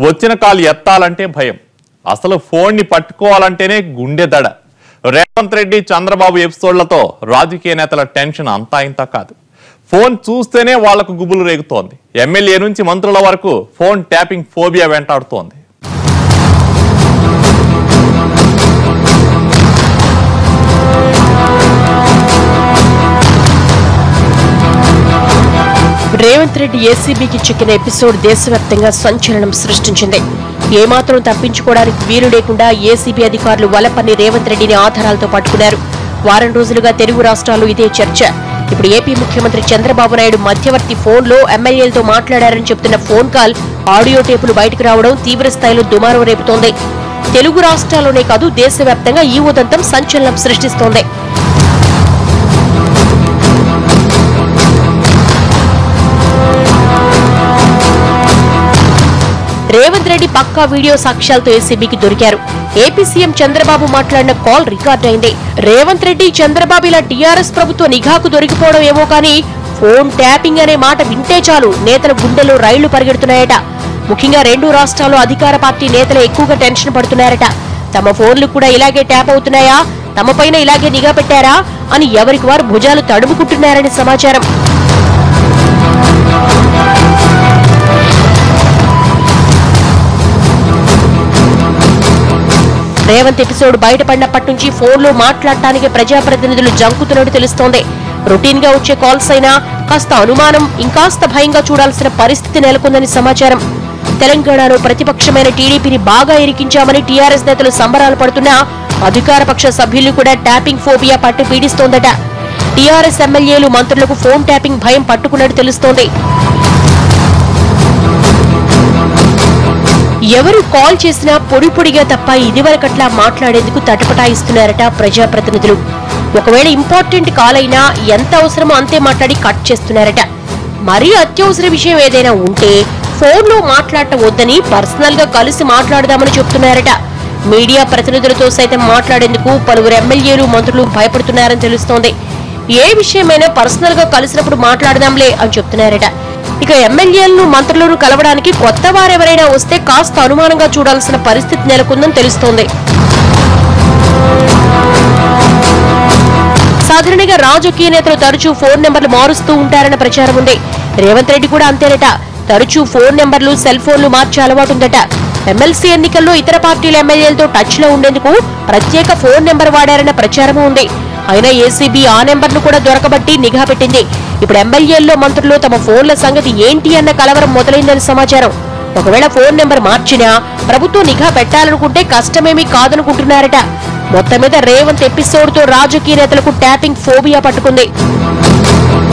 వచ్చిన కాల్ ఎత్తాలంటే భయం, అసలు ఫోన్ ని పట్టుకోవాలంటేనే గుండె దడ. రేవంత్ రెడ్డి చంద్రబాబు ఎపిసోడ్లతో రాజకీయ నేతల టెన్షన్ అంతా ఇంత కాదు. ఫోన్ చూస్తేనే వాళ్లకు గుబులు రేగుతోంది. ఎమ్మెల్యే నుంచి మంత్రుల వరకు ఫోన్ ట్యాపింగ్ ఫోబియా వెంటాడుతోంది. రేవంత్ రెడ్డి ఏసీబీకి చిక్కిన ఎపిసోడ్ దేశవ్యాప్తంగా సంచలనం సృష్టించింది. ఏమాత్రం తప్పించుకోవడానికి వీలు లేకుండా ఏసీబీ అధికారులు వలపన్ని రేవంత్ రెడ్డిని ఆధారాలతో పట్టుకున్నారు. వారం రోజులుగా తెలుగు రాష్ట్రాల్లో ఇదే చర్చ. ఇప్పుడు ఏపీ ముఖ్యమంత్రి చంద్రబాబు నాయుడు మధ్యవర్తి ఫోన్లో ఎమ్మెల్యేలతో మాట్లాడారని చెప్తున్న ఫోన్ కాల్ ఆడియో టేపులు బయటకు రావడం తీవ్ర స్థాయిలో దుమారం రేపుతోంది. తెలుగు రాష్ట్రాల్లోనే కాదు, దేశవ్యాప్తంగా ఈ ఉదంతం సంచలనం సృష్టిస్తోంది. రేవంత్ రెడ్డి పక్కా వీడియో సాక్ష్యాలతో ఏసీబీకి దొరికారు. ఏపీ సీఎం చంద్రబాబు మాట్లాడిన కాల్ రికార్డ్ అయింది. రేవంత్ రెడ్డి చంద్రబాబు ఇలా టీఆర్ఎస్ ప్రభుత్వ నిఘాకు దొరికిపోవడం ఏమో కానీ ఫోన్ ట్యాపింగ్ అనే మాట వింటే చాలు నేతల గుండెల్లో రైళ్లు పరిగెడుతున్నాయట. ముఖ్యంగా రెండు రాష్ట్రాల్లో అధికార పార్టీ నేతలు ఎక్కువగా టెన్షన్ పడుతున్నారట. తమ ఫోన్లు కూడా ఇలాగే ట్యాప్ అవుతున్నాయా, తమపైన ఇలాగే నిఘా పెట్టారా అని ఎవరికి వారు భుజాలు తడుముకుంటున్నారని సమాచారం. రేవంత్ ఎపిసోడ్ బయటపడినప్పటి నుంచి ఫోన్లో మాట్లాడటానికి ప్రజాప్రతినిధులు జంకుతున్నట్టు తెలుస్తోంది. రొటీన్ గా వచ్చే కాల్స్ అయినా కాస్త అనుమానం, ఇంకాస్త భయంగా చూడాల్సిన పరిస్థితి నెలకొందని సమాచారం. తెలంగాణలో ప్రతిపక్షమైన టీడీపీని బాగా ఇరికించామని టీఆర్ఎస్ నేతలు సంబరాలు పడుతున్నా అధికార పక్ష సభ్యులు కూడా ట్యాపింగ్ ఫోబియా పట్టు పీడిస్తోందట. టీఆర్ఎస్ ఎమ్మెల్యేలు, మంత్రులకు ఫోన్ ట్యాపింగ్ భయం పట్టుకున్నట్టు తెలుస్తోంది. ఎవరు కాల్ చేసినా పొడిపొడిగా తప్ప ఇదివరకట్లా మాట్లాడేందుకు తటపటాయిస్తున్నారట ప్రజాప్రతినిధులు. ఒకవేళ ఇంపార్టెంట్ కాల్ అయినా ఎంత అవసరమో అంతే మాట్లాడి కట్ చేస్తున్నారట. మరీ అత్యవసర విషయం ఏదైనా ఉంటే ఫోన్లో మాట్లాడటం వద్దని పర్సనల్ గా కలిసి మాట్లాడదామని చెప్తున్నారట. మీడియా ప్రతినిధులతో సైతం మాట్లాడేందుకు పలువురు ఎమ్మెల్యేలు, మంత్రులు భయపడుతున్నారని తెలుస్తోంది. ఏ విషయమైనా పర్సనల్ గా కలిసినప్పుడు మాట్లాడదాంలే అని చెప్తున్నారట. ఇక ఎమ్మెల్యేలను, మంత్రులను కలవడానికి కొత్త వారెవరైనా వస్తే కాస్త అనుమానంగా చూడాల్సిన పరిస్థితి నెలకొందని తెలుస్తోంది. సాధారణంగా రాజకీయ నేతలు తరచూ ఫోన్ నెంబర్లు మారుస్తూ ఉంటారన్న ప్రచారం ఉంది. రేవంత్ రెడ్డి కూడా అంతేనట. తరచూ ఫోన్ నెంబర్లు, సెల్ ఫోన్లు మార్చే అలవాటు ఉందట. ఎమ్మెల్సీ ఎన్నికల్లో ఇతర పార్టీల ఎమ్మెల్యేలతో టచ్ లో ఉండేందుకు ప్రత్యేక ఫోన్ నెంబర్ వాడారన్న ప్రచారం ఉంది. అయినా ఏసీబీ ఆ నెంబర్ను కూడా దొరకబట్టి నిఘా పెట్టింది. ఇప్పుడు ఎమ్మెల్యేల్లో, మంత్రులు తమ ఫోన్ల సంగతి ఏంటి అన్న కలవరం మొదలైందని సమాచారం. ఒకవేళ ఫోన్ నెంబర్ మార్చినా ప్రభుత్వం నిఘా పెట్టాలనుకుంటే కష్టమేమీ కాదనుకుంటున్నారట. మొత్తం మీద రేవంత్ ఎపిసోడ్ తో రాజకీయ నేతలకు ట్యాపింగ్ ఫోబియా పట్టుకుంది.